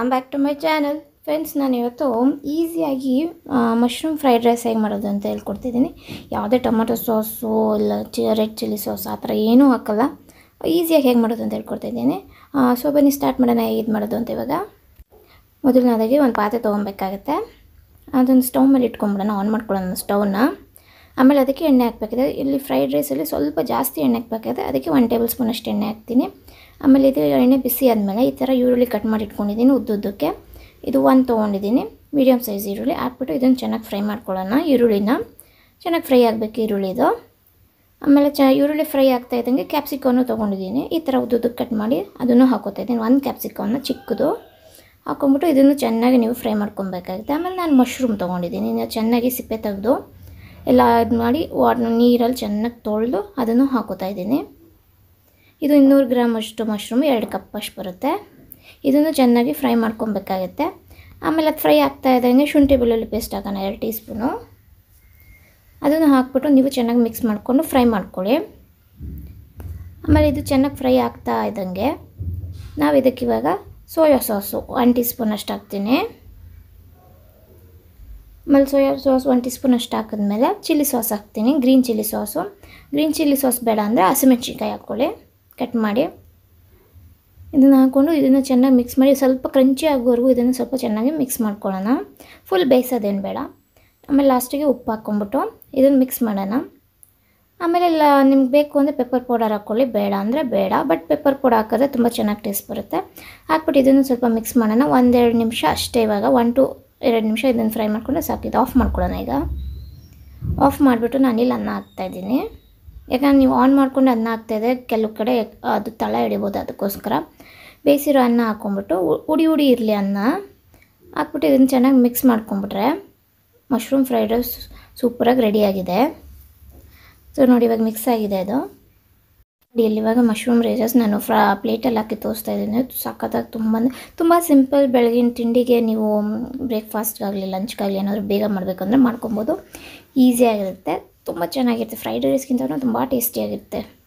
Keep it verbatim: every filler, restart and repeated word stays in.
Welcome back to my channel. Friends, ನಾನು ಇವತ್ತು ಈಸಿಯಾಗಿ ಮಶ್ರೂಮ್ ಫ್ರೈಡ್ ರೈಸ್ ಹೇಗೆ ಮಾಡೋದು ಅಂತ ಹೇಳ್ಕೊಡ್ತಿದ್ದೀನಿ. ಯಾವುದೇ ಟೊಮೆಟೊ ಸಾಸು ಇಲ್ಲ ಚಿ ರೆಡ್ ಚಿಲ್ಲಿ ಸಾಸ್ ಆ ಥರ ಏನೂ ಹಾಕಲ್ಲ. ಈಸಿಯಾಗಿ ಹೇಗೆ ಮಾಡೋದು ಅಂತ ಹೇಳ್ಕೊಡ್ತಿದ್ದೀನಿ. ಸೊ ಬನ್ನಿ ಸ್ಟಾರ್ಟ್ ಮಾಡೋಣ. ಹೇಗೆ ಮಾಡೋದು ಅಂತ ಇವಾಗ ಮೊದಲನೇದಾಗಿ ಒಂದು ಪಾತ್ರೆ ತೊಗೊಬೇಕಾಗತ್ತೆ. ಅದನ್ನು ಸ್ಟವ್ ಮೇಲೆ ಇಟ್ಕೊಂಬಿಡೋಣ, ಆನ್ ಮಾಡ್ಕೊಳ್ಳೋಣ ಸ್ಟವ್ನ. ಆಮೇಲೆ ಅದಕ್ಕೆ ಎಣ್ಣೆ ಹಾಕಬೇಕಿದೆ. ಇಲ್ಲಿ ಫ್ರೈಡ್ ರೈಸಲ್ಲಿ ಸ್ವಲ್ಪ ಜಾಸ್ತಿ ಎಣ್ಣೆ ಹಾಕಬೇಕಾಗಿದೆ, ಅದಕ್ಕೆ ಒನ್ ಟೇಬಲ್ ಸ್ಪೂನ್ ಅಷ್ಟು ಎಣ್ಣೆ ಹಾಕ್ತೀನಿ. ಆಮೇಲೆ ಇದು ಎಣ್ಣೆ ಬಿಸಿ ಆದಮೇಲೆ ಈ ಥರ ಈರುಳ್ಳಿ ಕಟ್ ಮಾಡಿ ಇಟ್ಕೊಂಡಿದ್ದೀನಿ ಉದ್ದುದ್ದಕ್ಕೆ. ಇದು ಒಂದು ತೊಗೊಂಡಿದ್ದೀನಿ ಮೀಡಿಯಮ್ ಸೈಜ್ ಈರುಳ್ಳಿ. ಹಾಕ್ಬಿಟ್ಟು ಇದನ್ನು ಚೆನ್ನಾಗಿ ಫ್ರೈ ಮಾಡ್ಕೊಳ್ಳೋಣ. ಈರುಳ್ಳಿನ ಚೆನ್ನಾಗಿ ಫ್ರೈ ಆಗಬೇಕು ಈರುಳ್ಳಿದು. ಆಮೇಲೆ ಚ ಈರುಳ್ಳಿ ಫ್ರೈ ಆಗ್ತಾ ಇದ್ದಂಗೆ ಕ್ಯಾಪ್ಸಿಕವನ್ನು ತೊಗೊಂಡಿದ್ದೀನಿ. ಈ ಥರ ಉದ್ದುದ್ದಕ್ಕೆ ಕಟ್ ಮಾಡಿ ಅದನ್ನು ಹಾಕೋತಾ ಇದ್ದೀನಿ. ಒಂದು ಕ್ಯಾಪ್ಸಿಕವನ್ನು ಚಿಕ್ಕದು ಹಾಕ್ಕೊಂಬಿಟ್ಟು ಇದನ್ನು ಚೆನ್ನಾಗಿ ನೀವು ಫ್ರೈ ಮಾಡ್ಕೊಬೇಕಾಗುತ್ತೆ. ಆಮೇಲೆ ನಾನು ಮಶ್ರೂಮ್ ತೊಗೊಂಡಿದ್ದೀನಿ. ಚೆನ್ನಾಗಿ ಸಿಪ್ಪೆ ತೆಗೆದು ಎಲ್ಲ ಇದು ಮಾಡಿ ನೀರಲ್ಲಿ ಚೆನ್ನಾಗಿ ತೊಳೆದು ಅದನ್ನು ಹಾಕೋತಾ ಇದ್ದೀನಿ. ಇದು ಇನ್ನೂರು ಗ್ರಾಮ್ ಅಷ್ಟು ಮಶ್ರೂಮ್, ಎರಡು ಕಪ್ ಅಷ್ಟು ಬರುತ್ತೆ. ಇದನ್ನು ಚೆನ್ನಾಗಿ ಫ್ರೈ ಮಾಡ್ಕೊಬೇಕಾಗತ್ತೆ. ಆಮೇಲೆ ಅದು ಫ್ರೈ ಆಗ್ತಾ ಇದ್ದಂಗೆ ಶುಂಠಿ ಬೆಳ್ಳುಳ್ಳಿ ಪೇಸ್ಟ್ ಹಾಕೋಣ, ಎರಡು ಟೀ ಸ್ಪೂನು. ಅದನ್ನು ಹಾಕ್ಬಿಟ್ಟು ನೀವು ಚೆನ್ನಾಗಿ ಮಿಕ್ಸ್ ಮಾಡಿಕೊಂಡು ಫ್ರೈ ಮಾಡ್ಕೊಳ್ಳಿ. ಆಮೇಲೆ ಇದು ಚೆನ್ನಾಗಿ ಫ್ರೈ ಆಗ್ತಾ ಇದ್ದಂಗೆ ನಾವು ಇದಕ್ಕೆ ಇವಾಗ soya sauce one teaspoon ಅಷ್ಟು ಹಾಕ್ತೀನಿ. ಆಮೇಲೆ soya sauce one teaspoon ಅಷ್ಟು ಹಾಕಿದ್ಮೇಲೆ ಚಿಲ್ಲಿ ಸಾಸ್ ಹಾಕ್ತೀನಿ, green chilli sauce. Green chilli sauce ಬೇಡ ಅಂದರೆ ಹಸಿಮೆಣ್ಸಿನ್ಕಾಯಿ ಹಾಕ್ಕೊಳ್ಳಿ ಕಟ್ ಮಾಡಿ. ಇದನ್ನು ಹಾಕ್ಕೊಂಡು ಇದನ್ನು ಚೆನ್ನಾಗಿ ಮಿಕ್ಸ್ ಮಾಡಿ ಸ್ವಲ್ಪ ಕ್ರಂಚಿ ಆಗೋವರೆಗೂ ಇದನ್ನು ಸ್ವಲ್ಪ ಚೆನ್ನಾಗಿ ಮಿಕ್ಸ್ ಮಾಡ್ಕೊಳ್ಳೋಣ. ಫುಲ್ ಬೇಯಿಸೋದೇನು ಬೇಡ. ಆಮೇಲೆ ಲಾಸ್ಟಿಗೆ ಉಪ್ಪು ಹಾಕ್ಕೊಂಬಿಟ್ಟು ಇದನ್ನು ಮಿಕ್ಸ್ ಮಾಡೋಣ. ಆಮೇಲೆ ಎಲ್ಲ ನಿಮ್ಗೆ ಬೇಕು ಅಂದರೆ ಪೆಪ್ಪರ್ ಪೌಡರ್ ಹಾಕ್ಕೊಳ್ಳಿ, ಬೇಡ ಅಂದರೆ ಬೇಡ. ಬಟ್ ಪೆಪ್ಪರ್ ಪೌಡರ್ ಹಾಕಿದ್ರೆ ತುಂಬ ಚೆನ್ನಾಗಿ ಟೇಸ್ಟ್ ಬರುತ್ತೆ. ಹಾಕ್ಬಿಟ್ಟು ಇದನ್ನು ಸ್ವಲ್ಪ ಮಿಕ್ಸ್ ಮಾಡೋಣ. ಒಂದೆರಡು ನಿಮಿಷ ಅಷ್ಟೇ. ಇವಾಗ ಒನ್ ಟು ಎರಡು ನಿಮಿಷ ಇದನ್ನು ಫ್ರೈ ಮಾಡಿಕೊಂಡ್ರೆ ಸಾಕಿದ್ದು. ಆಫ್ ಮಾಡ್ಕೊಳ್ಳೋಣ. ಈಗ ಆಫ್ ಮಾಡಿಬಿಟ್ಟು ನಾನಿಲ್ಲಿ ಅನ್ನ ಹಾಕ್ತಾಯಿದ್ದೀನಿ. ಯಾಕಂದ್ರೆ ನೀವು ಆನ್ ಮಾಡ್ಕೊಂಡು ಅನ್ನ ಹಾಕ್ತಾಯಿದ್ರೆ ಕೆಲವು ಕಡೆ ಅದು ತಳ ಹಿಡಿಬೋದು, ಅದಕ್ಕೋಸ್ಕರ ಬೇಯಿಸಿರೋ ಅನ್ನ ಹಾಕ್ಕೊಂಬಿಟ್ಟು ಉಡಿ ಉಡಿ ಇರಲಿ ಅನ್ನ ಹಾಕ್ಬಿಟ್ಟು ಇದನ್ನು ಚೆನ್ನಾಗಿ ಮಿಕ್ಸ್ ಮಾಡ್ಕೊಂಬಿಟ್ರೆ ಮಶ್ರೂಮ್ ಫ್ರೈಡ್ ರೈಸ್ ಸೂಪರಾಗಿ ರೆಡಿಯಾಗಿದೆ. ಸೊ ನೋಡಿ ಇವಾಗ ಮಿಕ್ಸ್ ಆಗಿದೆ ಅದು. ನೋಡಿ ಇಲ್ಲಿ ಇವಾಗ ಮಶ್ರೂಮ್ ರೈಸಸ್ ನಾನು ಫ್ರಾ ಪ್ಲೇಟಲ್ಲಿ ಹಾಕಿ ತೋರಿಸ್ತಾ ಇದ್ದೀನಿ. ಸಖತ್ತಾಗಿ ತುಂಬ ತುಂಬ ಸಿಂಪಲ್. ಬೆಳಗಿನ ತಿಂಡಿಗೆ ನೀವು ಬ್ರೇಕ್ಫಾಸ್ಟ್ಗಾಗಲಿ ಲಂಚ್ಗಾಗಲಿ ಏನಾದರೂ ಬೇಗ ಮಾಡಬೇಕು ಅಂದರೆ ಮಾಡ್ಕೊಬೋದು. ಈಸಿಯಾಗಿರುತ್ತೆ, ತುಂಬ ಚೆನ್ನಾಗಿರುತ್ತೆ. ಫ್ರೈಡ್ ರೈಸ್ಗಿಂತ ತುಂಬ ಟೇಸ್ಟಿಯಾಗಿರುತ್ತೆ.